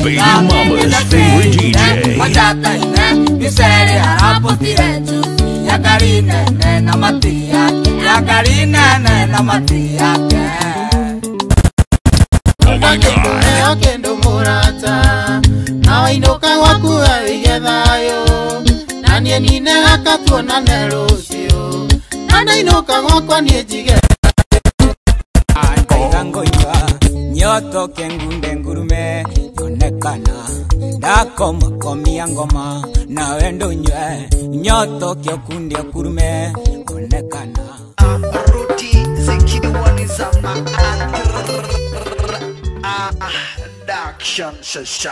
Baby Mama's favorite DJ. Machata ine, misere harapotire juzi. Yakari nene na mati yake, yakari nene na mati yake. Oh my God. Okendo murata, na inoka wakua wigethayo. Nanie nine akatuona nerusio, na inoka wakwa niejige. Ngoiga nyoto kengunde ngurume yonekana dako makomia ngoma na wendo nywe nyoto kyokunde kurume yonekana Ruti Zeki wanizama Daction Shasha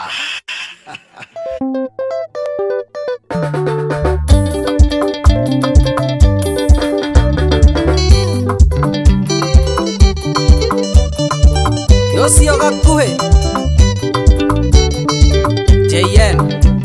Yosio gakuhe JN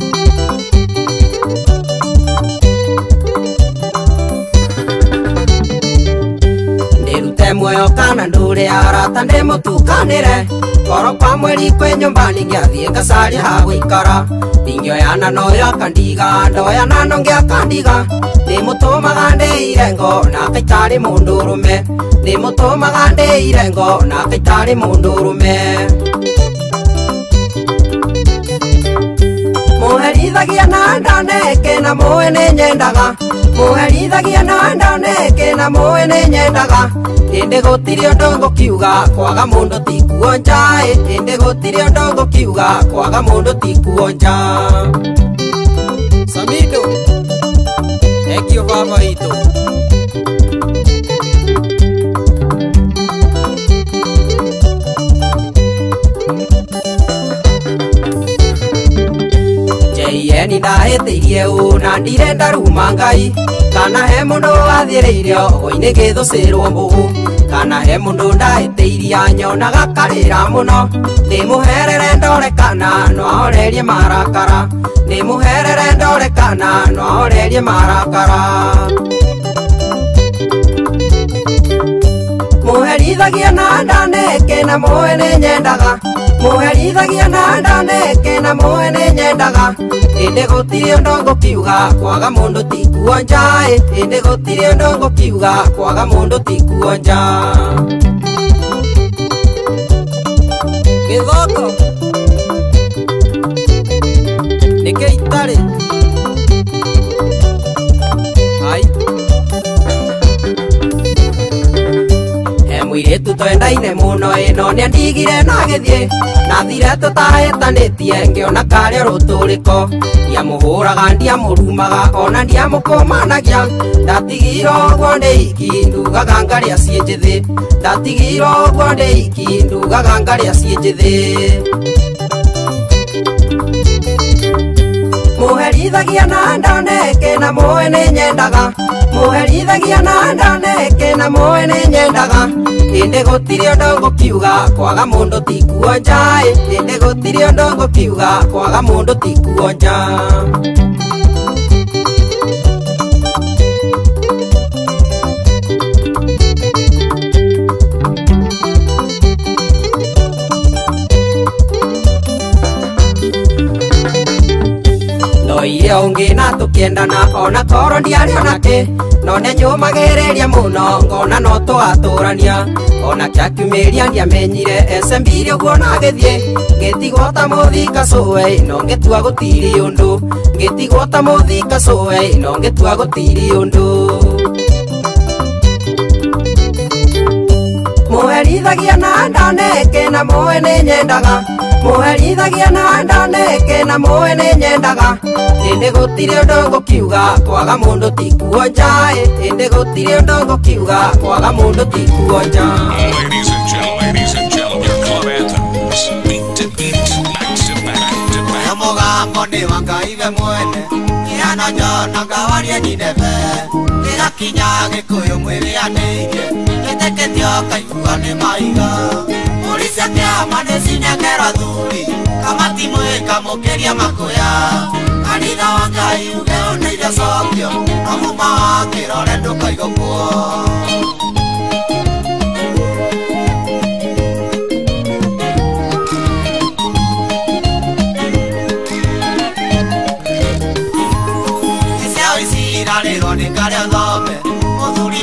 Nirute muoyo kana ndure arata ndimutukanire Koro kwa mweri kwe nyumbani ngiathie ngacaria ha guikara Ndingioyana noyo akandiga ndoyana no ngiakandiga Ndimutumaga ndiire ngo nake itari mundurume Ndimutumaga ndiire ngo nake itari mundurume Muherithagia na ndaneke na muwe ni nyendaga Muherithagia na ndaneke na muwe ni nyendaga Indi gutiri undu ngukiuga kwaga mundu ti kuonja Indi gutiri undu ngukiuga kwaga mundu ti kuonja Samido Ekio favorito Yeni ndahetirie una ndirenda ruma ngai Kana he mundu wathiereire ogoine githucirwo mbugu Kana he mundu ndahetiria nyonaga karira muno Nimuherere ndorekana no ahorerie marakara Nimuherere ndorekana no ahorerie marakara Muherithagia na ndaneke na muwe ni nyendaga Muherithagia na ndaneke na muwe ni nyendaga Indi gutiri undu ngukiuga kwaga mundu ti kuonja Indi gutiri undu ngukiuga kwaga mundu ti kuonja Githoko Nike itari Hai Mwiretu twendaine muno ino niandigire na githie Nathire tutahitanitie ngiona karia ruturiko Ndiamuhuraga ndiamurumaga ona ndiamukomanagia Ndatigire uguo ndiiki ndugaga ngaria cie njithi Ndatigire uguo ndiiki ndugaga ngaria cie njithi Muherithagia na ndaneke na muwe ni nyendaga Muherithagia na ndaneke na muwe ni nyendaga Indi gutiri undu ngukiuga kwaga mundu ti kuonja Indi gutiri undu ngukiuga kwaga mundu ti kuonja Noire ungi na tukiendana ona koro ndiari onake No nenyumagereria muno ngona no tugaturania Ona kiakiumiria ndiamenyire esembire uguo na githie Ngitigwo ta muthika cuwe no ngitua gutiri undu Ngitigwo ta muthika cuwe no ngitua gutiri undu Muherithagia na ndaneke na muwe ni nyendaga Muherithagia na ndaneke na muwe ni nyendaga Indi gutiri undu ngukiuga kwaga mundu ti kuonja Indi gutiri undu ngukiuga kwaga mundu ti kuonja Ladies and gentlemen, club anthems. Beat to beat, back to back to back. Mugambo ni wangaive mwene Kiano jona gawaria nineve Gigakinya gikuyu mwirianiire Giteketio kaigua ni maiga Polisia kiama nicinyekera thuri Kamati mwika mukiria makuya Kanitha wa Ngai uge uneire cokio No muma wa kirore ndukaigwo kuo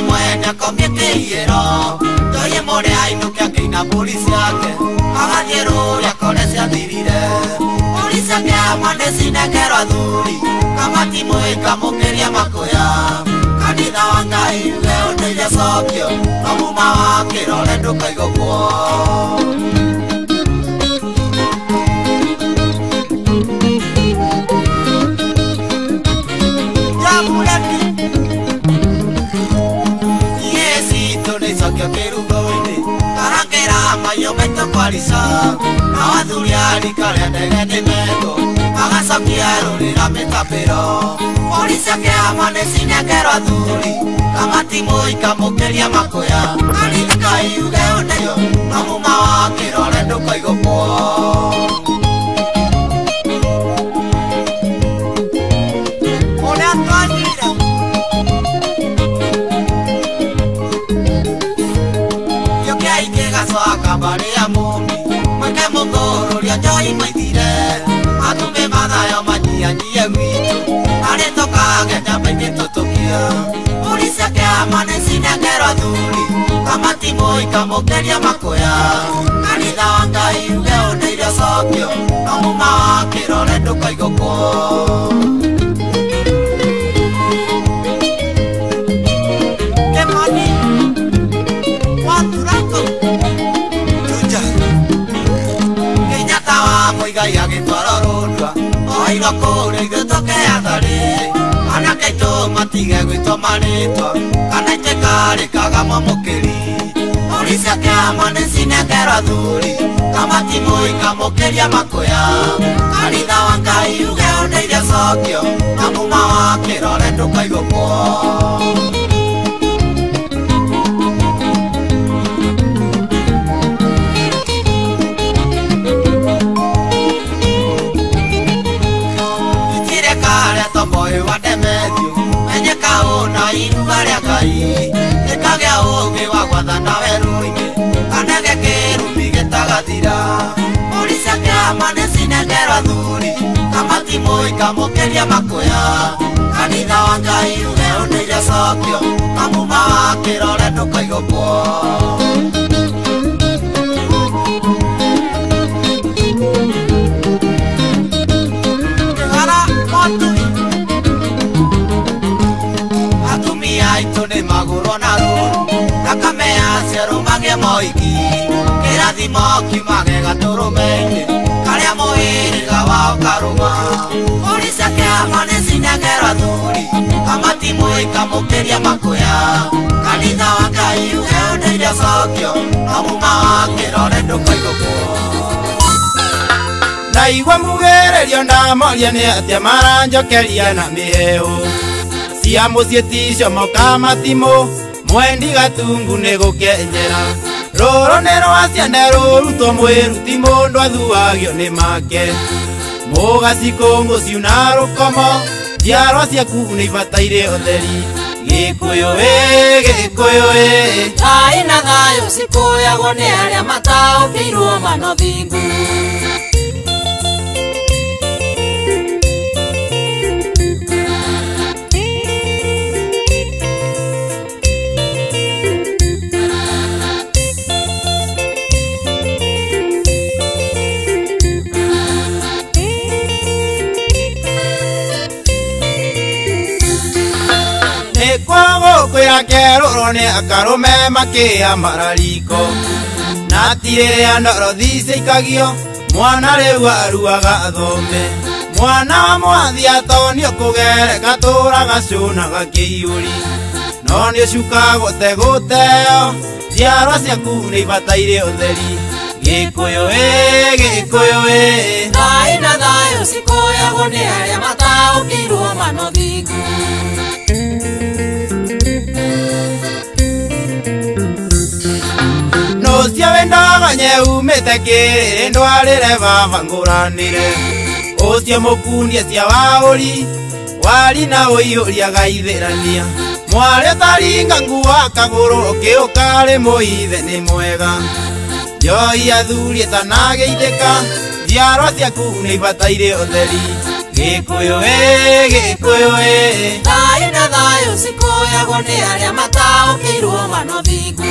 Kamati mwene akomie kĩiyĩro Njoye mũrĩa ainũke akĩina mbũri ciake Agathiĩ rũrĩa kone ciathirire Mbũri ciake amwe nĩcinengerwo athuri Kamati mũikamũkĩria makũya Kanitha wa Ngai uge ũndũire cokio No muma wa kĩrore ndũkaigũkwo Mayo meto kwarica na wathuri arika rĩa ndege nĩ mendo magacokia rũrĩra mĩtapĩro mbũri ciake amwe nĩcinengerwo athuri Kamati mũikamũkĩria makũya Kanitha Ngai uge ũndũire no muma wa kĩrore ndũkaigũkwo ũrĩa twathire Kabari ya mumi Mweke mũthũrũria njoi maithire Matume mathayo manyianyie gwitũ Arĩ tũkage nyama-inĩ tũtũkia Mbũri ciake amwe nĩcinengerwo athuri Kamati mũikamũkĩria makũya Kanitha wa Ngai uge ũndũire cokio No muma wa kĩrore ndũkaigũkwo Kemoni Waturako Ngai agĩtwara rũndwa oirwo kũrĩa ithuĩ tũkĩatharĩ anake aitũ matige gwĩtwo marĩtwa kana itĩkarĩkaga mwamũkĩri mbũri ciake amwe nĩcinengerwo athuri Kamati mũikamũkĩria makũya Kanitha wa Ngai uge ũndũire cokio na muma wa kĩrore ndũkaigũkwo Iruga rĩa Ngai rĩkagĩa ũũgĩ wa gwathana werũ-inĩ kanege kĩrumi gĩtagathira mbũri ciake amwe nĩcinengerwo athuri Kamati mũikamũkĩria makũya Kanitha wa Ngai uge ũndũire cokio na muma wa kĩrore ndũkaigũkwo Kĩgara motui Aitũ nĩ magũrwo na rũru Thakame yacio rũmagie moiki Kĩrathimo kiumage gatũrũme-inĩ Karĩa mũhĩrĩga wao karũma Mbũri ciake amwe nĩcinengerwo athuri Kamati mũikamũkĩria makũya Kanitha wa Ngai uge ũndũire cokio No muma wa kĩrore ndũkaigũkwo Ndaigua mugĩrĩrio ndamoria nĩ atĩa maranjokeria na mĩhehu Cia mũciĩ ticio moka matimũ mwendi gatungu nĩ gũkenyera rũrũ nĩ rwa ciana rũrutwo mwĩruti mũndũ athuagio nĩ make mũgacikũngũ ciuna rũkomo njiarwa ciaku nĩ ibataire ũtheri Gĩkũyũ Gĩkũyũ Thayũ na thayũ cikũyagwo nĩ arĩa mataũkĩirwo manothingu Kwĩra kerũrwo nĩ akarũme makĩambara riko na tirĩrĩa ndorothi ciaikagio mwana rĩu aruaga athome mwana wa mwathi atonio kũgere gatũra gacũnaga kĩiyũri no nĩũcukagwo tegũteo njiarwa ciaku nĩ ibataire ũtheri Gĩkũyũ Gĩkũyũ Thayũ na thayũ cikũyagwo nĩ arĩa mataũkĩirwo manothingu Ũcio wendaga nyeumĩte kĩrĩrĩ ndwarĩre baba ngũranĩre Ũcio mũkunie cia waũri wari na ũiyũria gaithĩrania mwarĩ taringa nguo akagũrũ ũkĩũkarĩ mũithe nĩ mwega Njoi athurie tanagĩithĩka njiarwa ciaku nĩ ibataire ũtheri Gikuyu Gikuyu Thayũ na thayũ cikuoyagwo nĩ arĩa mataũkĩirwo manothingu.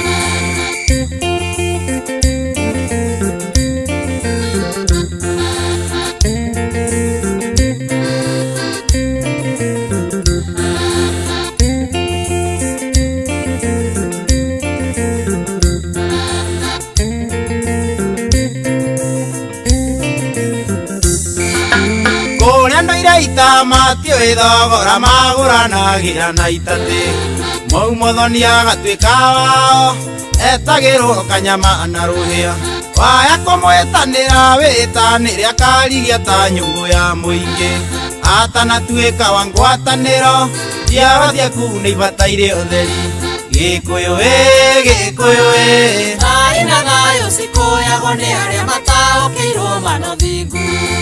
Ita matio thogora magũranagĩra na itatĩ mau Mũthoni agatuĩka wao etagĩrwo kanyama na rũhĩa waya kũmwĩtanĩra wĩtanĩre akarigia ta nyũngũ ya mũingĩ atanatuĩka wa ngwatanĩro njiarwa ciaku nĩ ibataire ũtheri. Gĩkũyũ Gĩkũyũ thayũ na thayũ cikuoyagwo nĩ arĩa mataũkĩirwo manothingu.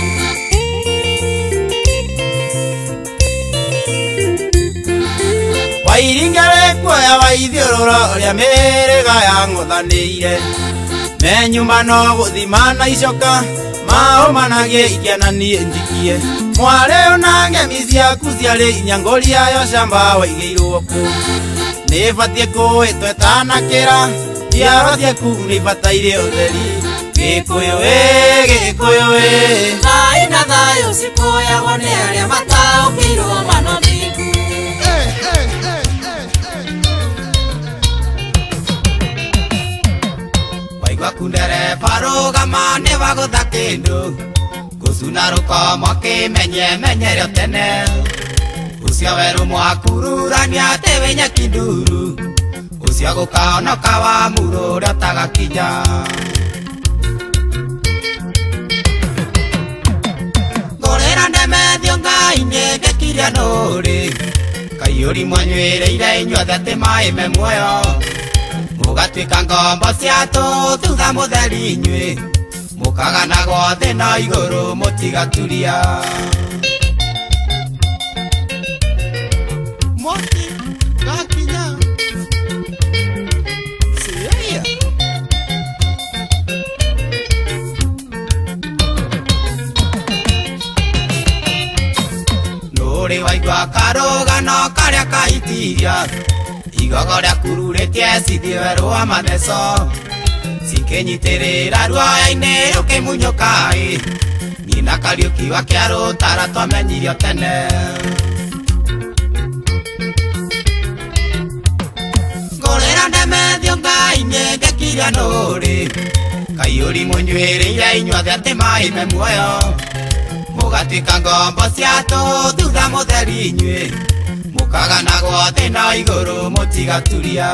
Wairinga wekuoya waithiũrũra ũrĩa mĩrĩga yang'ũthanĩire menyuma no gũthima na icoka maũmanagie ikenanie njikie mwarĩ ona ngemi ciaku ciarĩ inyangũria yo camba waigĩirwo ku nĩbatie kũĩtwo etanakĩra njiarwa ciaku nĩ ibataire ũtheri. Gĩkũyũ Gĩkũyũ thayũ na thayũ cikuoyagwo nĩ arĩa mataũkĩirwo manothingu. Ndereba rũgama nĩ wagũtha kĩndũ gũcuna rũkomo kĩmenyemenyere tene ũcio werũ mwakururania atĩ wĩ nyeki nduru ũcio gũkaonoka wa mũrũ ũrĩa ũtagakinya. Ngũrĩra ndemethio Ngai nĩngĩkiria nũrĩ kaiyũri mwanyuĩrĩire inyuothe atĩ maĩ me muoyo mũgatuĩka ngombo cia thutha mũtheri inyuĩ mũkaganagwo thĩ na igũrũ mũtigaturia. Mũtigakinya nũrĩ waigua karũgano karĩa kaitiria igogo rĩa kururĩtie cithi werũ wa matheco cikĩnyitĩrĩra ruoya-inĩ rũkĩmunyũkai nina Kariũkiwa kĩa rũtara twamenyirio tene. Ngũrĩra ndemethio Ngai nĩngĩkiria nũrĩ kaiyũri mũnyuĩrĩire inyuothe atĩ maĩ me muoyo mũgatuĩka ngombo cia thutha mũtheri inyuĩ mũkaganagwo thĩ na igũrũ mũtigaturia.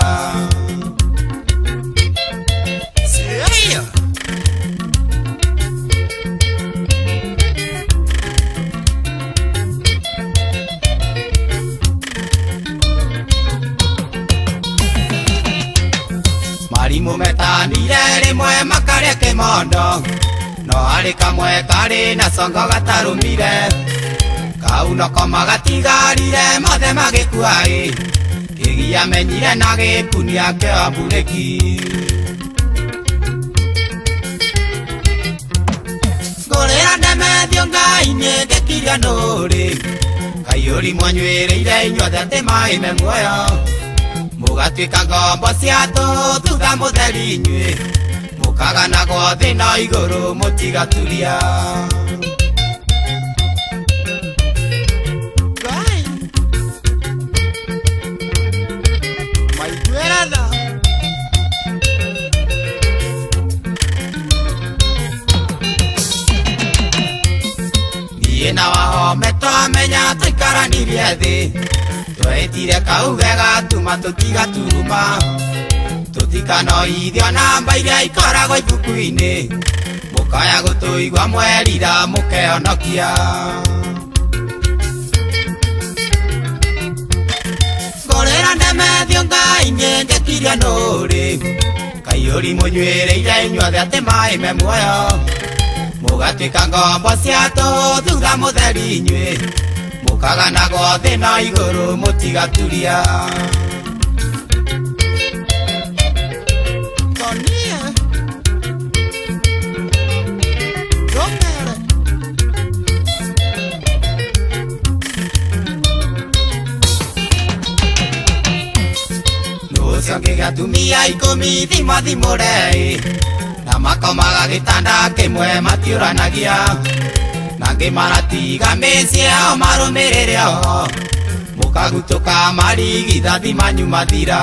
Marimũ metanire rĩmwe makarĩa kĩmondo no harĩ kamwe karĩ na congo gatarũmire kau noko magatigarire mothe magĩkuaĩ kĩgia menyire na gĩkunia kĩa mburĩki. Ngũrĩra ndemethio Ngai nĩngĩkiria nũrĩ kaiyũri mwanyuĩrĩire inyuothe atĩ maĩ me muoyo mũgatuĩka ngombo cia thutha mũtheri inyuĩ mũkaganagwo thĩ na igũrũ mũtigaturia. Na wahome twamenya tũikaranirie thĩ twetire kauge gatuma tũtigaturuma tũtikanoithio namba iria ikoragwo ibuku-inĩ mũkaya gũtũigua mwerira mũkehonokia. Ngũrĩra ndemethio Ngai nĩngĩkiria nũrĩ kaiyũri mũnyuĩrĩire inyuothe atĩ maĩ me muoyo mũgatuĩka ngombo cia thutha mũtheri inyuĩ mũkaganagwo thĩ na igũrũ mũtigaturia. atumia 10 thimũthimũre na makomaga gĩtanda kĩmwe matiũranagia nangĩ maratiga mĩciĩ yao marũmĩrĩre o mũkagutũka marigithathi manyu mathira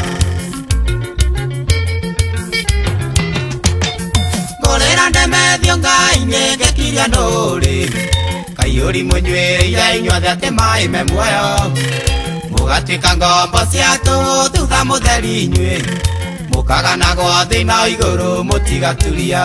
ngũrĩra ndemethio Ngai-inĩ ngĩkiria ndũrĩ kaiyũri mũnyuĩrĩire inyuothe atĩ maĩ me muoyo mũgatuĩka ngombo cia tũhũ thutha mũtheri inyuĩ mũkaganagwo thĩ na igũrũ mũtigaturia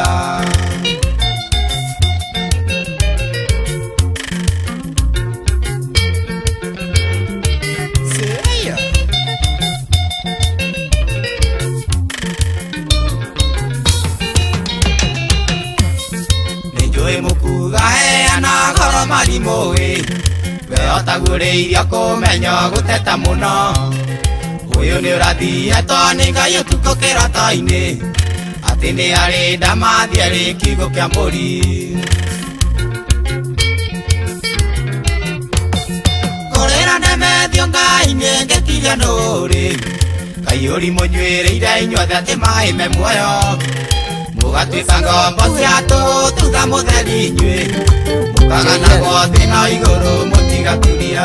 nĩnjũĩ mũkuga heana goro marimũĩ we otagũrĩirio kũmenya gũteta mũno ũyũ nĩ ũrathiĩtwo nĩ Ngai ũtukũ kĩroto-inĩ atĩ nĩ arĩ ndamathi arĩ kiugo kĩa mbũri ngũrĩra ndemethio Ngai-inĩ ngĩkiria ndũrĩ kaiyũri mũnyuĩrĩire inyuothe atĩ maĩ me muoyo mũgatuĩka ngombo cia tũhũ thutha mũtheri inyuĩ mũkaganagwo thĩ na igũrũ mũtigaturia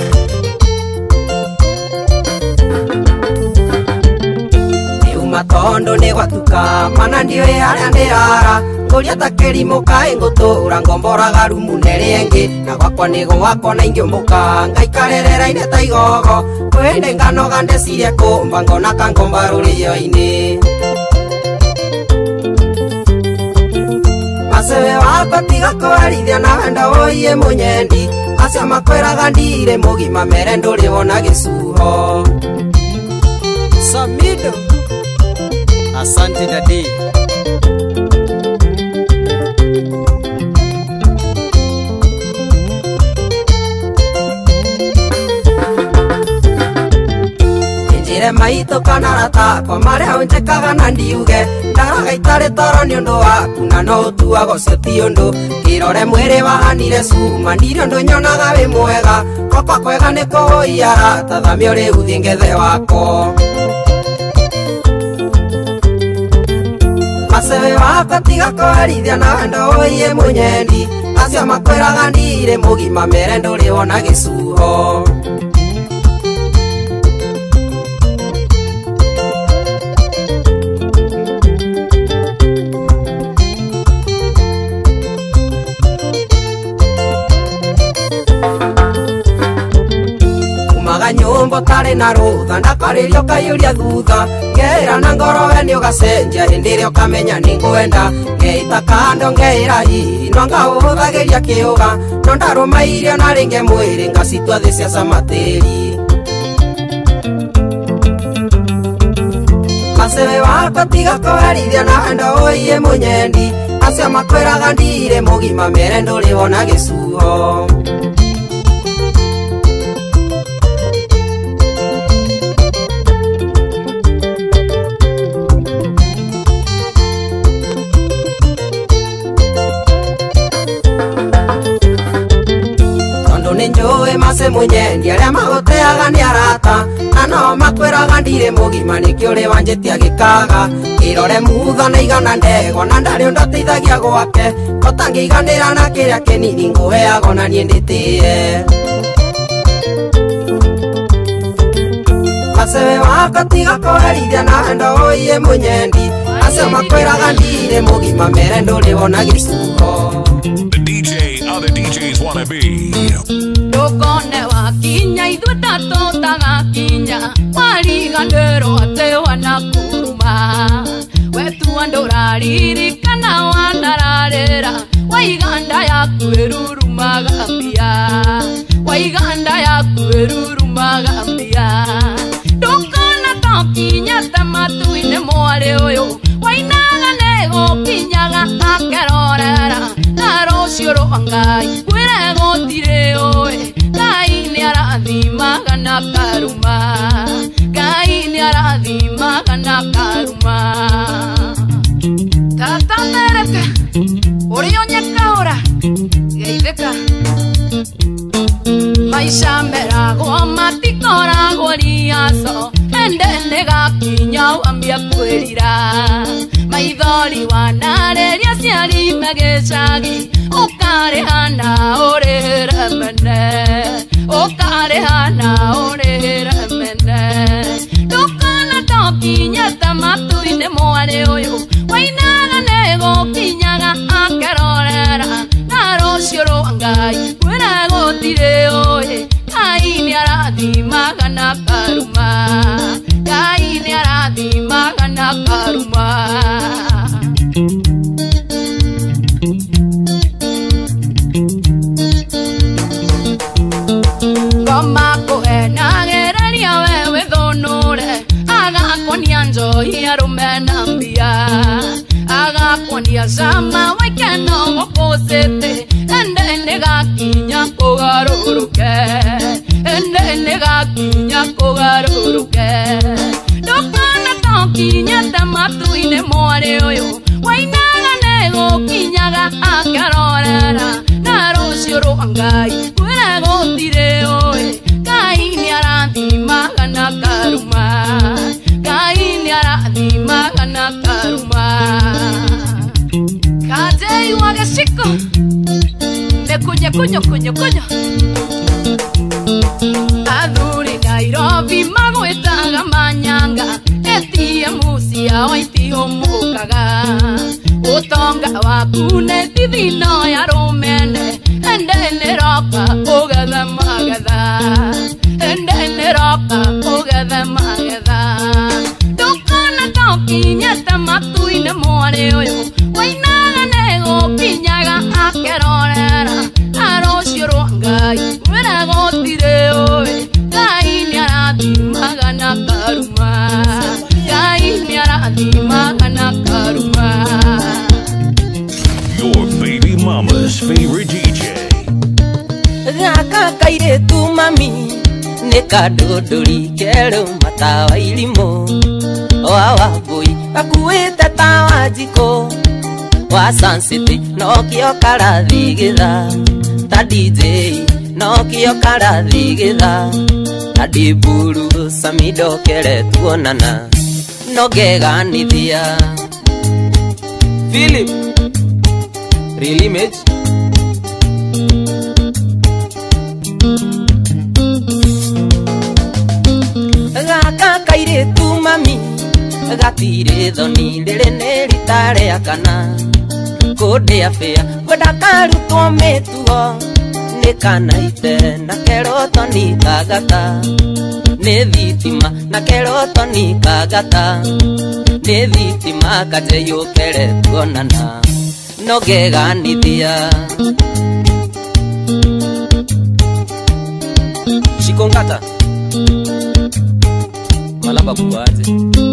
matondo nĩ gwatuka mana ndiũĩ harĩa ndĩrara ngũria ta kĩrimũ kaĩ ngũtũra ngomboraga rumu nerĩengĩ na gwakwa nĩ gwakwa na ingĩũmũka ngaikarĩrĩra-inĩ ta igogo kwĩndĩ nganoga ndecirie kũmba ngona kangomba rũrĩyo-inĩ macewe wakwa tiga kũherithia na wenda woiye mũnyendi acio makwĩraga ndirĩ mũgima mere ndũrĩ wona gĩcuho Samido Asante dadi njire maitũ kanarata kwa marĩa ũnjĩkaga na ndiuge ndaraga itarĩ toro nĩ ũndũ waku na no ũtuago cio ti ũndũ kĩrore mwĩrĩ wahanire cuma ndirĩ ũndũ nyonaga wĩ mwega gwakwa kwega nĩ kũhũiara tathamio rĩu thiĩ ngethe wako macewe wakwa tiga kũherithia na wenda woiye mũnyendi acio makwĩraga ndirĩ mũgima mere ndũrĩ wona gĩcuho nyũmba tarĩ na rũtha ndakarĩrio kayũria thutha ngeĩra na ngoro we nĩ ũgacenjia hĩndĩ ĩrĩa ũkamenya nĩ ngwenda ngeita kando ngeĩra hihi no ngaũhũthagĩria kĩũga no ndarũmairio na rĩngĩ mwĩrĩ ngacitua thĩ cia camatĩri macewe wakwa tiga kũherithia na wenda woiye mũnyendi acio makwĩraga ndirĩ mũgima mere ndũrĩ wona gĩcuho njũĩ mace mũnyendi arĩa magũteaga nĩ arata na no makwĩraga ndirĩ mũgima nĩkĩo ũrĩ wanjĩtia gĩkaga kĩrore mutha na igana ndego na ndarĩ ũndateithagia gwake ũtangĩiganĩra na kĩrĩa kĩnini ngũheago na niĩ ndĩtĩe macewe wakwa tiga kũherithia na wenda woiye mũnyendi acio makwĩraga ndirĩ mũgima mere ndũrĩ wona gĩcuho Other DJs wanna be. Ndũkone wakinya ithuĩ tatũ tagakinya wariganĩrwo atĩ wanakuruma wetua ndũraririkana wanararĩra waiganda yaku ĩrurumaga mbia waiganda yaku ĩrurumaga mbia ndũkona tokinya ta matu-inĩ mwarĩ ũyũ wainaga nĩ gũkinyaga akerorera na rũciũ rwa Ngai kwĩre gũtirĩ ũĩ Ngai nĩ arathimaga na karuma Ngai nĩ arathimaga na karuma tata mereke ũrĩ onyekaũra geithĩka maisha meragwo matikoragwo riaco Endene gakinya wambia kwirira maithori wanareria ciari magicagi ukarihana urihire mene ukarihana urihire mene ndukana tokinya tamatu-ini mwari uyu wainaga negukinyaga akerorera na rucio rwa Ngai kwira gutire ui Ngai niarathimaga na karuma Ngai niarathimaga na karuma Ngoma kuhenagereria wewe thunure agakonia njoi arume na mbia agakonia cama waikeno gukũcĩte endene gakinya kũgarũrũke endene gakinya kũgarũrũke ndũkana tokinya tamatu-ini mwari ũyũ wainaga nĩgũkinyaga akerorera na rũcio rwa Ngai kwĩra gũtirĩ ũĩ Ngai nĩarathimaga na karuma Ngai nĩarathimaga na karuma Kajei wa gĩciko mekunya kunyo kunyo kunyo athuri Nairobi magwĩtaga manyanga etie mucia waitihũmũkaga ũtonga waku nĩ thithino ya rũmene endene roka ũgethe magetha endene roka ũgethe magetha ndũkana tokinya tamatu-ini mwari ũyũ wainaga nĩgũkinyaga akerorera na rũcio rwa Ngai kwĩra gũtirĩ ũĩ Ngai nĩarathimaga na karuma Ngai nĩarathimaga na karuma Your baby mama's favorite DJ. Gaka kairĩtu mami nĩ kandũndũri kerũ matawa irimũ wa Wangũi gakuĩte tawa njikũ wa Suncity nokĩo karathi gĩtha ta DJ nokĩo karathi gĩtha ta Ndĩmburu Samido kere tuonana nogeganithia Philip Real Image Gaka kairĩtu mami gatirĩ thoni rĩrĩ nĩ rita rĩa kana kũndĩa bĩa kwenda karutwo mĩtugo nĩ kanaite na kerotoni kagata nĩ thitima na kerotoni kagata nĩ thitima kajeyũkere tuonana nogeganithia Shikongata Malamba buwaje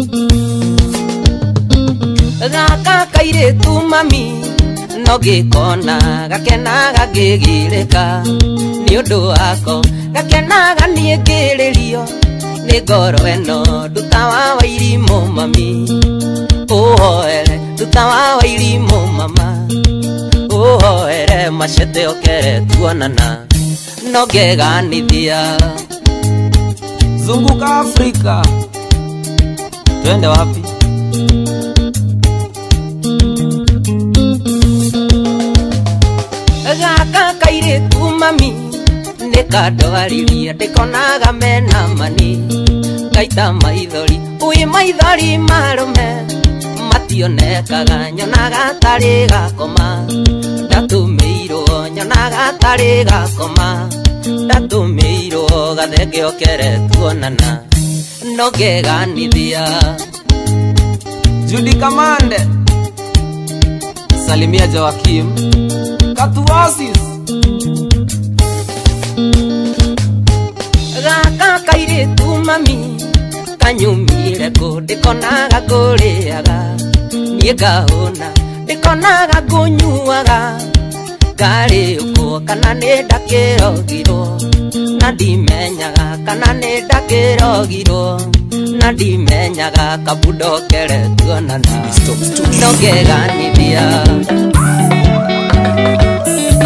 Gaka kairĩtu mami nogĩkona gakenaga ngĩgĩrĩka nĩ ũndũ wako gakenaga niĩ ngĩrĩrio nĩ ngoro ĩno nduta wa Wairimũ mami ũhoere nduta wa Wairimũ mama ũhoere macete okere tuonana nogeganithia Zunguka Afrika twende wapi Gaka kairĩtu mami nĩ kandwaririe ndĩkonaga mena mani ngaita maithori ũĩ maithori marũme mationekaga nyonaga tarĩ gakoma ndatũmĩirwo nyonaga tarĩ gakoma ndatũmĩirwo gathenge okere tuonana nogeganithia Judy Kamande Salimia Joakim Katuasis Gaka kairĩtu mami kanyumire kũ ndĩkonaga ngũrĩaga niĩ ngahũna ndĩkonaga ngũnyuaga ngarĩ ũkwo kana nĩ ndakĩrogirwo na ndimenyaga kana nĩ ndakĩrogirwo na ndimenyaga kabundo kere tuonana nogeganithia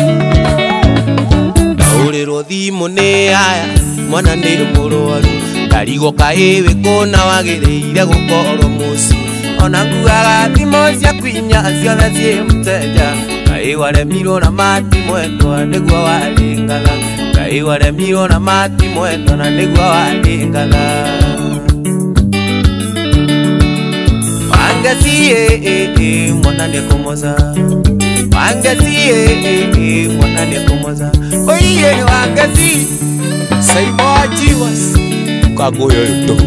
Ndaũrĩrwo thimũ nĩ aya mwana nĩ mũrwaru Karigo kaiwe kona wagereire gukorwo muci ona nguaga thimo cia kwinya ciothe cie mteja Ngai waremirwo na mati mwendwa niguo warĩ ngatha Ngai waremirwo na mati mwendwa na niguo warĩ ngatha Wangeci mwana nĩekũmoca Wangeci mwana nĩekũmoca Oiye wangeci Saimo Jesus Kagoyo yuto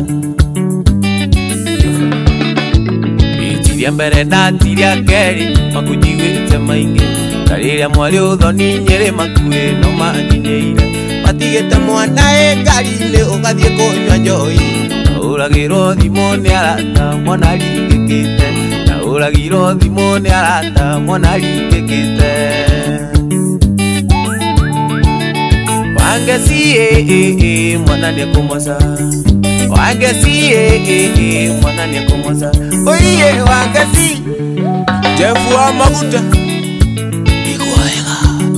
Itiria mbere na tiria keri Makujigwĩte maingĩ Tarĩrĩa mwarĩ ũthoni nyĩrĩ makuĩ no manginyeire Matigĩte mwana ngari-inĩ ũgathiĩ kũnyua njohi Naũragĩrwo thimũ nĩ arata mwana ringĩkĩte Naũragĩrwo thimũ nĩ arata mwana ringĩkĩte Wangeci mwana nĩekũmoca Wangeci mwana nĩekũmoca Oiye wangeci Jefu wa maguta Iguaega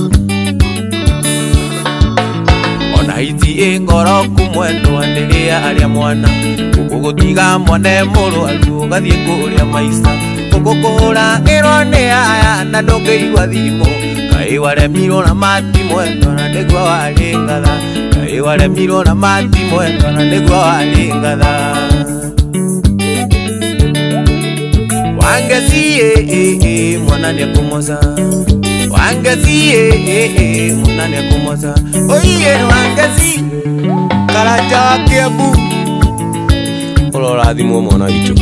Ona iti ngoro kumwendwa nĩrĩa arĩa mwana Gũgũtiga mwane mũrwaru ũgathiĩ kũrĩa maica Gũkũhũragĩrwo nĩ aya na ndũngĩigua thimũ Ngai waremirwo na mati mwendwa na nĩguo warĩ ngatha Ngai waremirwo na mati mwendwa na nĩguo warĩ ngatha Wangeci mwana nĩekũmoca Wangeci mwana nĩekũmoca Oiye wangeci Karanja wa Kiambu Ũrorathimwo mwana witũ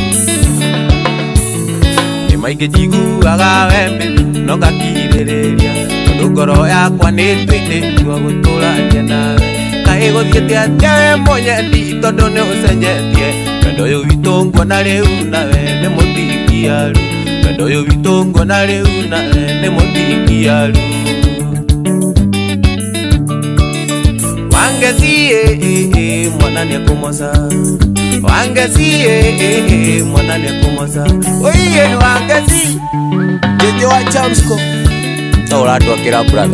Nĩ maingĩ njiguaga wembe no ngakirĩrĩria Tondũ ngoro yakwa nĩ twĩtĩtua gũtũrania nawe Kaĩ gũthiĩte atĩa we mũnyendi tondũ nĩ ũcenjetie Wendo ũyũ witũ nguona rĩu nawe nĩ mũtingiaru Wendo ũyũ witũ nguona rĩu nawe nĩ mũtingiaru Wangeci mwana nĩekũmoca Wangeci mwana nĩekũmoca Oiye wangeci Jeje wa Chamsco Ũratwakĩra brother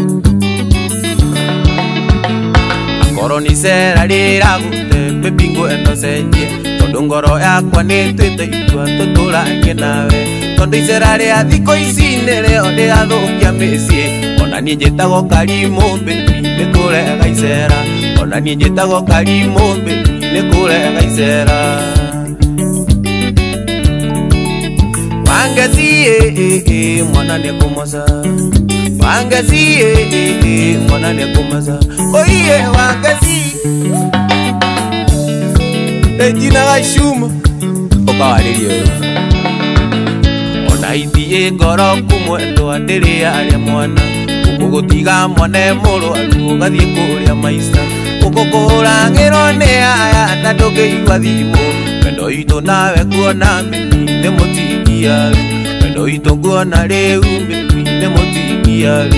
Akorwo nĩ icera rĩragũte baby ngwenda cenjie Tondũ ngoro yakwa nĩ twĩte itua tũtũranie nawe Tondũ icera rĩa thikũ ici nĩrĩo rĩathũkia mĩciĩ Ona niĩ njĩtagwo Karimũ baby nĩkũrega icera Ona niĩ njĩtagwo Karimũ baby nĩkũrega icera Wangeci mwana nĩekũmoca Wangeci mwana nĩekũmoca Oiye wangeci Ejina gacuma Ũkawarĩria ũyũ Ona ithiĩ ngoro kumwendwa ndĩrĩ arĩa mwana Gũgũtiga mwane mũrwaru ũgathiĩ kũrĩa maica Gũkũhũragĩrwo nĩ aya na ndũngĩigua thimũ Wendo witũ nawe kuona mĩmi nĩ mũtingiaru Wendo witũ nguona rĩu mĩmi nĩ mũtingiaru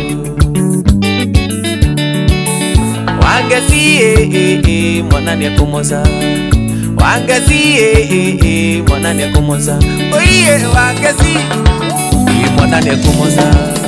Wangeci mwana nĩekũmoca Wangeci mwana nĩekũmoca Oiye wangeci mwana nĩekũmoca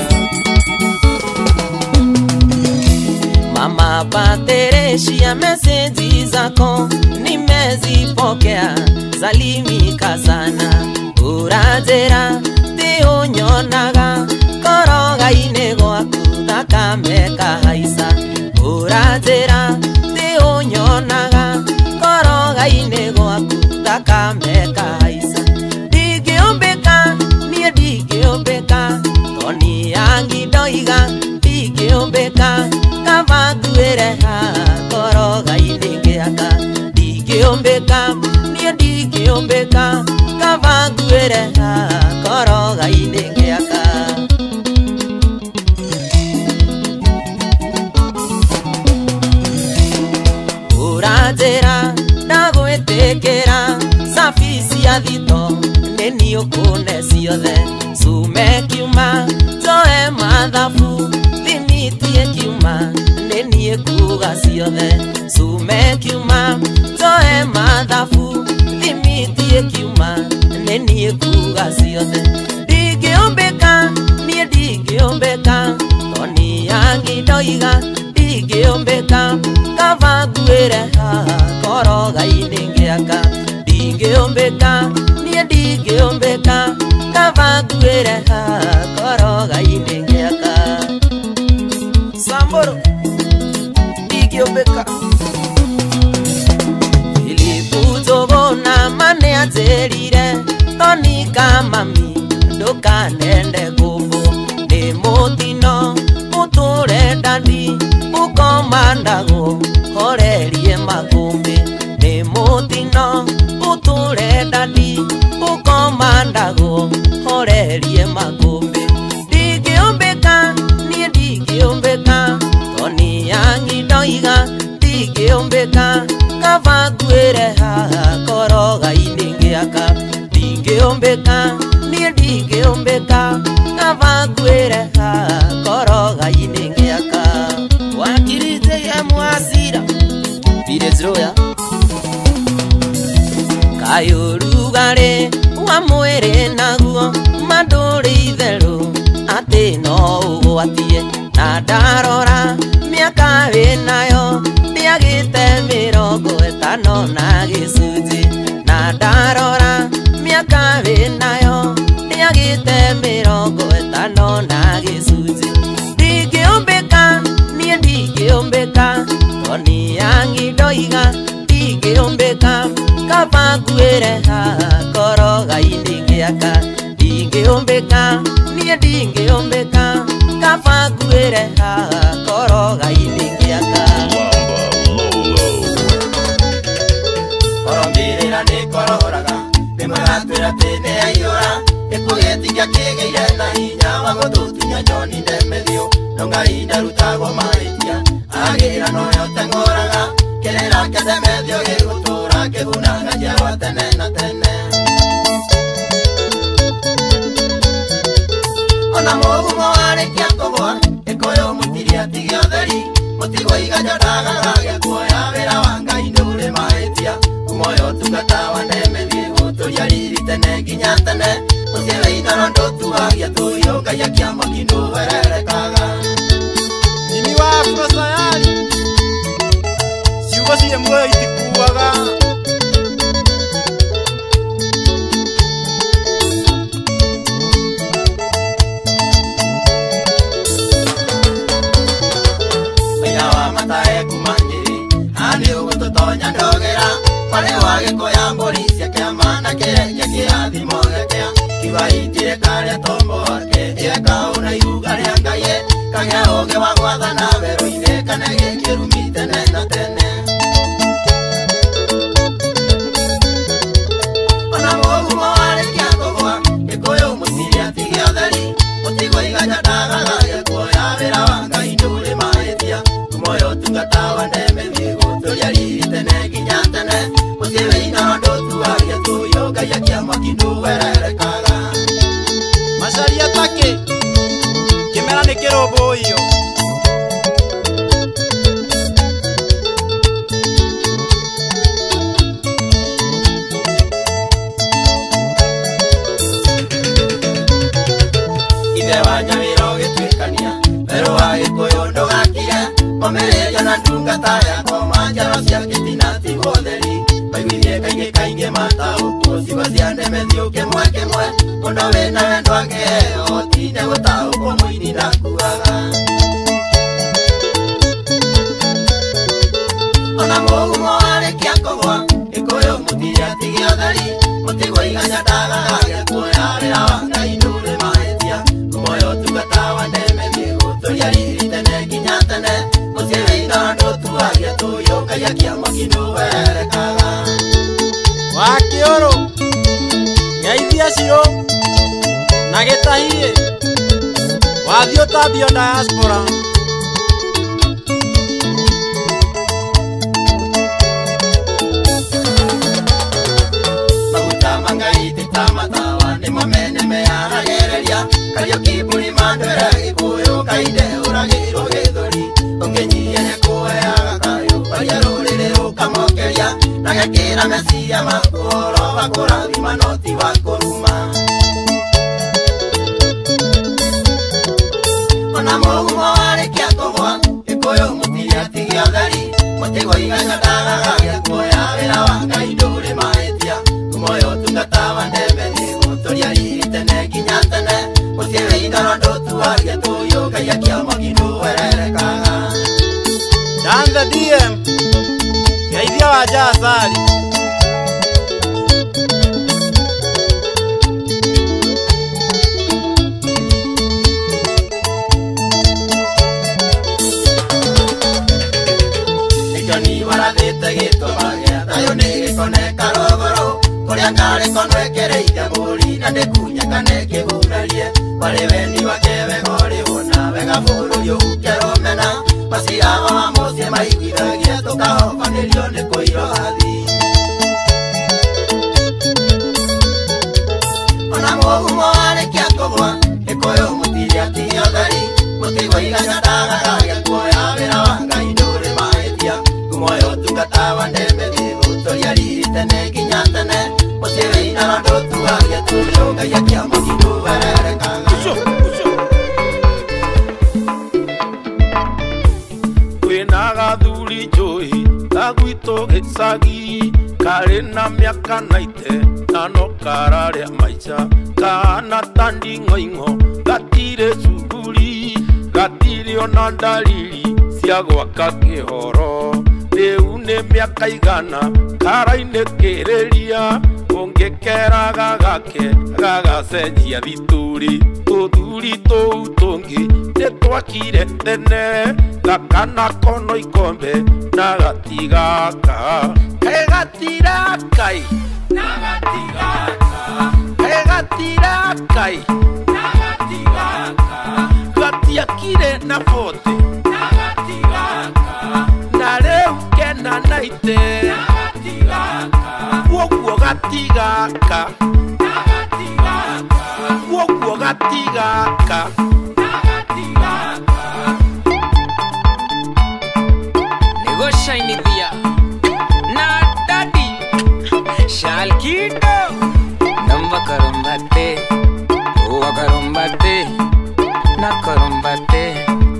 Mama Pateresia meseji zako nimezipokea Salimika sana Urajera te unyonaga Koroga-inĩ gwaku thakame kahaica Urajera te unyonaga Koroga-inĩ gwaku thakame kahaica Ndingĩũmbĩka niĩ ndingĩũmbĩka Toni yangi ndoiga ndingĩũmbĩka Kaba nguĩre haha koroga-inĩ gĩaka Ndingĩũmbĩka niĩ ndingĩũmbĩka Kaba nguĩre haha koroga-inĩ gĩaka Ũranjĩra ndagwĩtĩkĩra Sabi cia thito nĩ niĩ ũkũne ciothe Cume kiuma njoe mathabu Thimitie kiuma nĩ niĩ kuga ciothe Cume kiuma njoe mathabu Thimitie kiuma nĩ niĩ kuga ciothe Ndingĩũmbĩka niĩ ndingĩũmbĩka Toni yangi ndoiga ndingĩũmbĩka Kaba nguĩre haha gwire ha koroga indengeaka Samboro Igiobeka Filipuzobona mane aterire Tonika mami Ndokanende gubu Ni mutino Muture dandi Ukomandago Horerie magumbi Ni mutino Muture dandi Ukomandago Horerie magumbi Digiombeka Ni digiombeka Toni yangi doiga Digiombeka Kavaguere ha Koroga indengeaka Digiombeka Ni digiombeka Kavaguere ha Koroga indengeaka Wakirite ya muasira Pirezroya Kayurugare Wamwere naguo Maduri itheru Ati no ugwatie Na darora Miaka winayo Ndiagite 50 na gicunji Na darora Miaka winayo Ndiagite 50 na gicunji Ndingĩũmbĩka Niĩ ndingĩũmbĩka Toni yangi ndoiga Ndingĩũmbĩka Kaba nguĩre haha Koroga indĩngĩaka Ndingĩũmbĩka Niĩ ndingĩũmbĩka Kaba nguĩre haha Koroga indĩngĩaka Korombirĩra nĩ kororaga Ndĩmagatwĩra tene aiyũra Ĩkũgĩtikia kĩgĩire na hinya wa gũtũtunya John Ndemethio Nongai ndarutagwo mahĩtia Agĩra noyo teng'oraga Kĩrĩra kĩa Ndemethio gĩgũtũra Kĩgunaga njiarwa tene na tene Ona mũgumo warĩkia kũgũa Ĩkũyũ mũtiri atige ũtheri Mũtigwo iganyo ndagaga kuoya wĩra wa Ngai ndũrĩ mahĩtia Kumoyo tungata wa Ndemethio Gũtũria riri tene nginya tene Mũciĩ wĩ ithano ndũtuagia tũhiũ Ngai akĩamba kindũwererekaga Nini wa Afrosayari Ciugo ciĩ muoyo itikuaga Wĩra wa matae kuma Nyĩrĩ Nĩ ũgũtũtonya ndogera Marĩ wa gĩkũya mbũri cia kĩama Na kĩrengia kĩrathimo gĩkĩa Kiuga itire karĩa tombo wake Ĩeka ũna iruga rĩa Ngai Kagĩa ũũgĩ wa gwathana werũ-inĩ Kana gĩkĩrumi tene na tene Ona mũgumo warĩkia kũgũa Gĩkũyũ mũtiri atige ũtheri Mũtigwo iganya ndagaga kuoya wĩra wa Ngai ndũrĩ mahĩtia Kumoyo tungata wa Ndemethio Gũtũria riri tene nginya tene Mũciĩ wĩ ithano ndũtuagia tũhiũ Ngai akĩamba kindũwererekaga Macaria take Kĩmera nĩ kĩrũmbũiyo Ithe wa Nyawĩra ũgĩtuĩkania Werũ wa Gĩkũyũ ndũgakire Omĩrĩrio na ndungata yakwa Manjaro cia gĩtinatigwo theri Maiguithie kaingĩ kaingĩ mataũkwo Ciugo cia Ndemethio kĩmwe kĩmwe Mũndũ wĩna wendo angĩheo Tinde gũtaũkwo mũini ndakuaga Ona mũgumo warĩkia kũgũa Gĩkũyũ mũtiri atige ũtheri Mũtigwo iganya ndagaga kuoya wĩra wa Ngai ndũrĩ mahĩtia Kumoyo tungata wa Ndemethio Gũtũria riri tene nginya tene Mũciĩ wĩ ithano ndũtuagia tũhiũ Ngai akĩamba kindũwererekaga Wa Kĩũrũ Ngeithia Cirũ Na Gĩtahie Wathiĩ ũtambio diaspora Maguta ma Ngai ti ta matawa Nĩmo mene meyaragĩrĩria Kariũki mbũri mandwĩre Gĩkũyũ Ngai ndehũragĩrwo gĩthũri Ũngĩnyihia nĩkũheaga kayũ Kwaria rũrĩrĩ rũkamokeria Na gĩkĩra meciria maku ũhoro wa kũrathima no ti wa kũruma Ona mũgumo warĩkia kũgũa Gĩkũyũ mũtiri atige ũtheri Mũtigwo iganya ndagaga kuoya wĩra wa Ngai ndũrĩ mahĩtia Kumoyo tungata wa Ndemethio Gũtũria riri tene nginya tene ngai akiama kindu wererekaga Dan the DM Geithia wa Jasali Nikoni warathite gitwa magea tayo nigikone karogoro kuria ngari konwekereire muri na ndikunyakane kigunarie wari wendi wakewe gori wona wega bururi ukeromena masirago wa mucie maiguithagie tukahobanirio ni kuiro athi ona mugumo warikia kugwa ikoyo mutiria tiyo thari mutigwa iganya ndagaragia kuoya wira wa ngai nduri mahĩtia ngumoyo tungatawa ndembethi gutoria riri tene nginya tene mucie wĩinara ndũtugagia tuyo ngai akiama kindu wererekaga kwĩna gathuri njũĩ ta gwitũ gĩcagi karĩ na mĩaka 90 na no kararĩa maica kana ta nding'oing'o gatirĩ cuguri gatirĩ ona ndariri cia gwaka kĩhoro rĩu nĩ mĩaka igana kara-inĩ kĩrĩria ũngĩkeraga gake gagacenjia thituri tũthuri tũu tũngĩ nĩ twakire tene gakana kono ikombe na gatigaka gatirakai na gatigaka gatirakai na gatigaka gatiakire na bote na gatigaka na rĩu kena naite na gatigaka woguo gatigaka na gatigaka woguo gatigaka na gatigaka Negoshainithia na dadi Shalkido Namba karumbate Uwa karumbate Na karumbate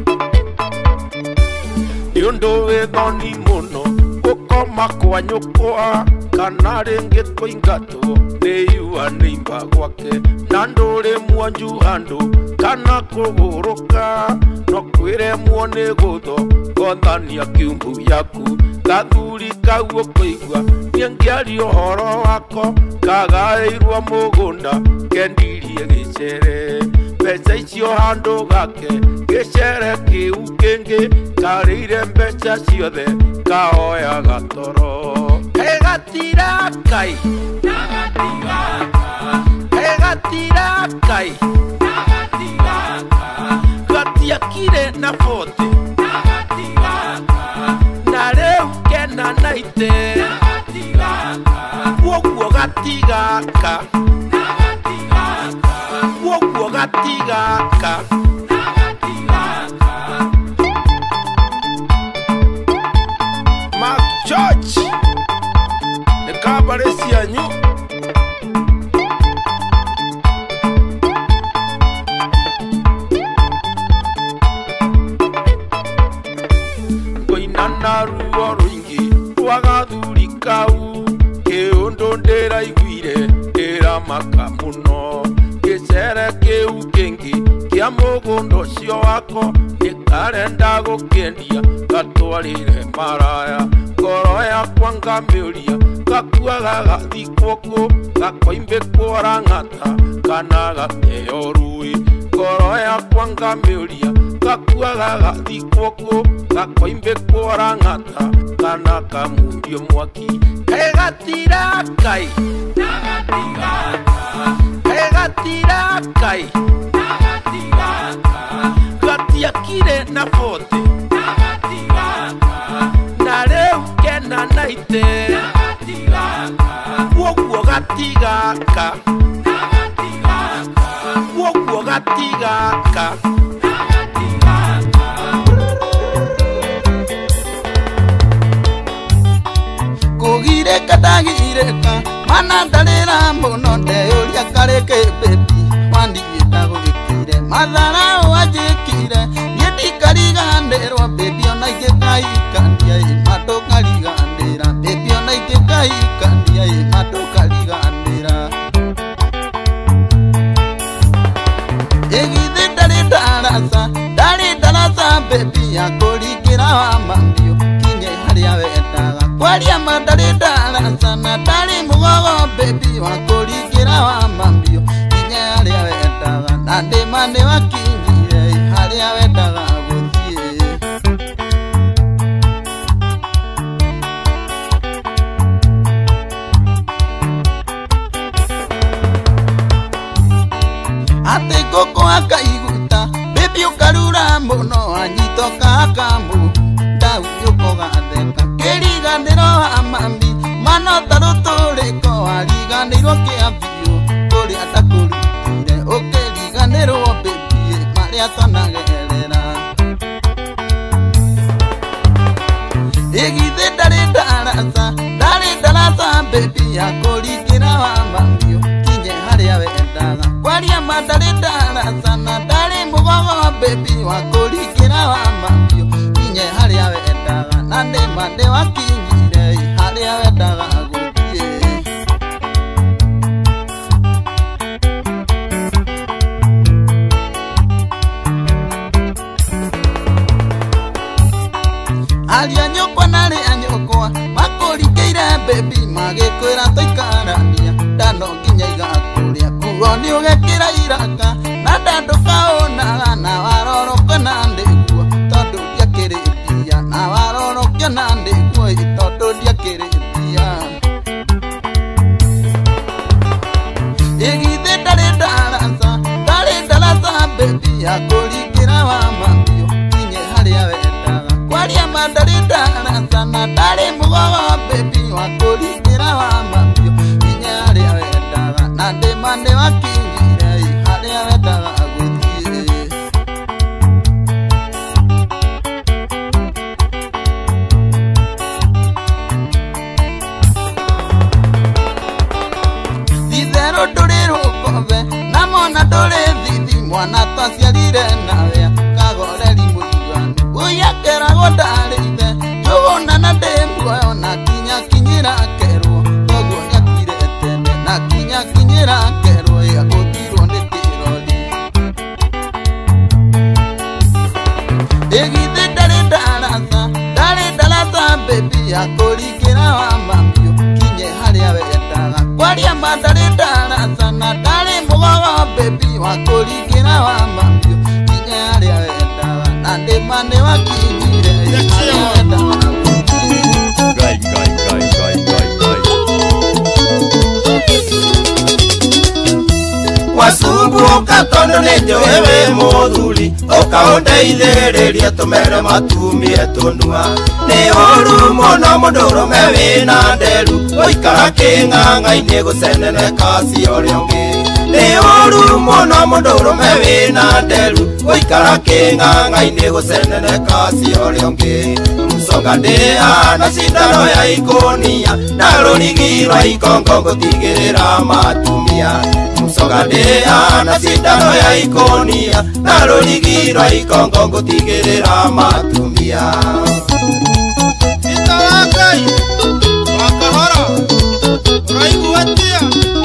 Nĩũndũ wĩthoni mũno gũkoma kwa nyũkwa kana rĩngĩ tũingatwo nĩ yua nĩimba gwake na ndũrĩ mwanju handũ kana kũgũrũka no kwĩremwo nĩ gũtho gothania kiumbu yaku gathuri kau ũkũigua nĩangĩaria ũhoro wako kagaĩirwo mũgũnda kendirie gĩcere mbeca icio handũ gake gĩcere kĩu kĩngĩ karĩire mbeca ciothe kahoya gatoro gatirakai na gatigaka gatirakai na gatigaka gatiakire na bote na gatigaka na rĩu kena naite na gatigaka woguo gatigaka na gatigaka woguo gatigaka na gatigaka Mark Church nĩ kambarĩ cianyu ngũina na ruo rũingĩ rwa gathuri kau kĩũndũ ndĩraiguire ndĩramaka mũno gĩcere kĩu kĩngĩ kĩa mũgũnda ũcio wako nĩ karenda gũkĩendia gatwarĩre maraya ngoro yakwa ngamĩũria gakuaga gathikwo kũ gakoimbĩkwo Rang'ata kana gateo rũĩ ngoro yakwa ngamĩũria gakuaga gathikwo kũ gakoimbĩkwo Rang'ata kana kamundio mwaki gatirakai na gatigaka gatirakai na gatigaka gatiakire na bote na gatigaka na rĩu kena naite na gatigaka woguo gatigaka na gatigaka woguo gatigaka na gatigaka kũgirĩka ndagirĩka mana ndarĩra mũno ndeyũria karĩkĩ bĩbi wandigĩta gũgĩkĩire matharaũ anjĩkire niĩ ndikariganĩrwo bĩbi ona ingĩkaikandia matũ kariganĩra bĩbi ona ingĩkaikandia matũ kariganĩra ĩgithĩ ndarĩ ndaraca ndarĩ baby akũringĩra wa mambio kinye harĩa wendaga kwaria mandari ndarasa na ndarĩ mũgogo baby wakũringĩra wa mambio kinye harĩa wendaga na ndĩma nĩ wakinyire harĩa wendaga gũthiĩ atĩ ngũkũ akaiguta baby ũkarura mũno anyitoka akamu ndau yũkogatheka kĩriganĩro wa mami manota rũtũrĩko wariganĩirwo kĩambio kũrĩa ndakũrutire ũkĩriganĩrwo baby marĩa twanagerera ĩgithĩ ndarĩ ndarasa baby akũringĩra wa mami kinye harĩa wendaga kwaria mandari ndarasa na ndarĩ mũgogo baby wakũringĩra wa mambio kinye harĩa wendaga na ndĩma nĩ wakinyire harĩa wendaga gũthiĩ aria nyũkwa na rĩa nyũkwa makũringĩire baby magĩkwĩra tũikarania ndano nginya igakũrĩa kuo nĩ ũgekĩra iraka na ndandũka ũnaga na warorokio na ndĩguo tondũ ndiakĩrĩtia na warorokio na ndĩguo tondũ ndiakĩrĩtia ĩgithĩ ndarĩ ndarasa baby akũringĩra wa mambio kinye harĩa wendaga kwaria mandari ndarasa na ndarĩ mũgogo baby wakũringĩra wa mambio kinye harĩa wendaga na ndĩma nĩ wakinyire harĩa wendaga gũthiĩ itherũ ndũrĩ rũkome na mona ndũrĩ thithi mwana twaciarire nawe kagoreri mũiganu ũyakeragwo ndarĩ ithe njũgũna na ndĩ muoyo na kinyira kerwo koguo nĩakuire tene na kinyira kerwo agũthirwo nĩ kĩrori ĩgithĩ ndarĩ ndarasa baby akũringĩra wa mambio kinye harĩa wendaga kwaria mandari ndarasa na ndarĩ mũgogo baby wakũringĩra wa mambio kinye harĩa wendaga na ndĩma nĩ wakinyire harĩa wendaga wasumbuka tondũ nĩ njũĩ wĩ mũthuri ũkaũndeithĩrĩria tũmere matumie tũnua nĩ ũru mũno mũndũ ũrũme wĩna nderu ũikara kĩng'ang'ainĩ gũceneneka cia ũrĩa ũngĩ nĩ ũru mũno mũndũ ũrũme wĩna nderu ũikara kĩng'ang'ainĩ gũceneneka cia ũrĩa ũngĩ msonga ndĩhana cindano ya ikũnia na rũrigi rwa ikongo gũtigĩrĩra matumia msonga ndĩhana cindano ya ikũnia na rũrigi rwa ikongo gũtigĩrĩra matumia Ita wa Ngai wa kahora ũraiguatia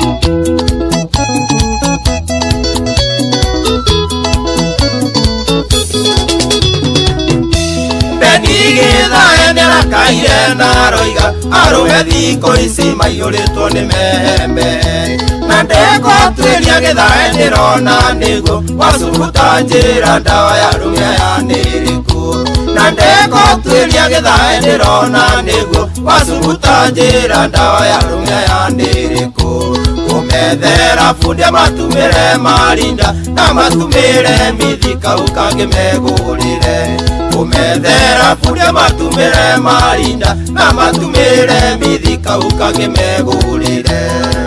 benigĩthae nĩrakaire na roiga arũme thikũ ici maiyũrĩtwo nĩ mehembe na ndĩgũtuĩria gĩthae ndĩrona nĩguo wacuruta njĩra ndawa ya arũme aya nĩ ĩrĩkũ na ndĩgũtuĩria gĩthae ndĩrona nĩguo wacuruta njĩra ndawa ya arũme aya nĩ ĩrĩkũ kũmethera bundi matumĩre marinda na matumĩre mithika ũkangĩ megũrĩre kũmethera bundi matumĩre marinda na matumĩre mithika ũkangĩ megũrĩre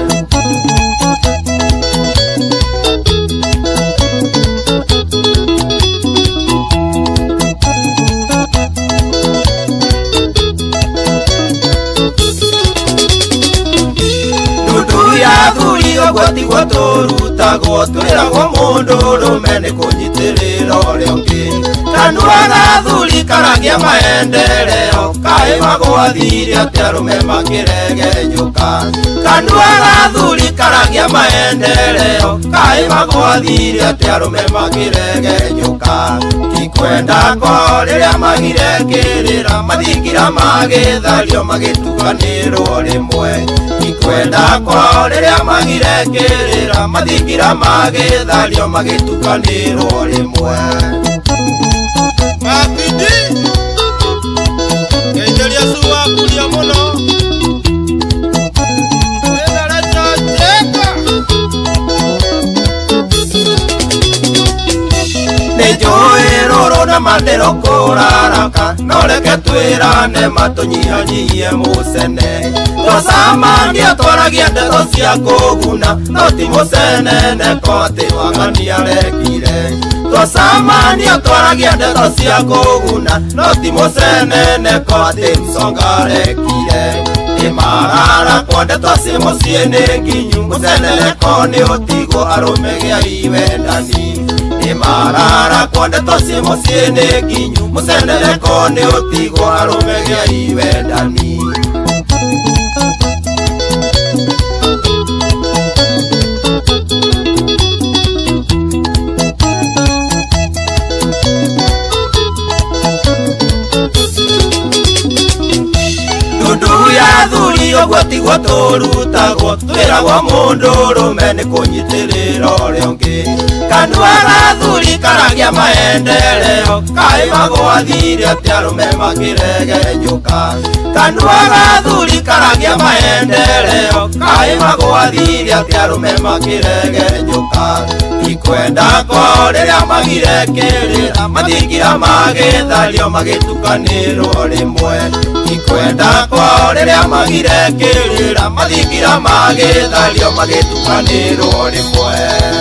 ũguo tiguo tũrutagwo twĩragwo mũndũ ũrũme nĩ kũnyitĩrĩra ũrĩa ũngĩ kanua gathuri karagia karagia maendeleo kai magwathire ati arume makiregenyuka kanua gathuri karagia maendeleo kai magwathire ati arume makiregenyuka kikwenda ko riria magirekirira mathingira magithario magitukanirwo rimwe kikwenda ko riria magirekirira mathingira magithario magitukanirwo rimwe Mapidi Kendelia suwa kulia mono Enara chacheka Nejoe roro na mandero koraraka Noreke twirane matonyihanyihie musene Tosamania twaragia ndeto cia kuguna No ti musenene kote wangania rekire Twasamania twaragia ndeto cia kuguna No ti musenene kote msongarekire Imarara kwa ndeto ci mucie ni nginyu Musenene ko ni utigo arumegea iwendani Imarara kwa ndeto ci mucie ni nginyu Musenene ko ni utigo arumegea iwendani Thuri ogwo tigwo turutagwo twiragwo mundu rume ni kunyitirira uria ungi kanua gathuri karagia maendeleo kai magwathire ati arume makiregenyuka kanua gathuri karagia maendeleo kai magwathire ati arume makiregenyuka ikwenda ko riria magirekirira mathingira magithario magitukanirwo rimwe ikwenda ko riria magirekirira mathingira magithario magitukanirwo rimwe